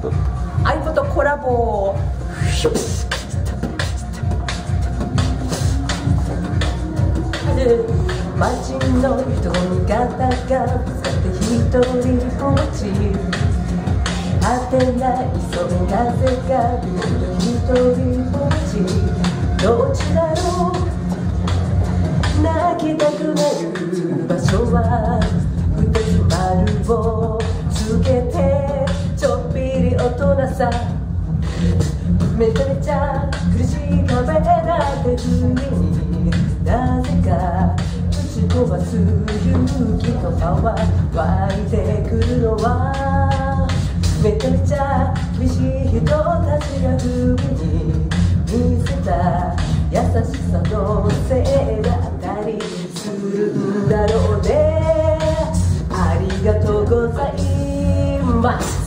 相棒とコラボ。街の人の方が使って一人ぼっち、果てないその風がビュー一人ぼっち、どっちだろう。泣きたくなる場所は二つ丸をつけて、ちょっぴり大人さ、めちゃめちゃ苦しい壁だって不意になぜか打ち飛ばす勇気とパワー湧いてくるのは、めちゃめちゃ厳しい人たちが不意に見せた優しさのせいだったりするんだろうね。ありがとうございます。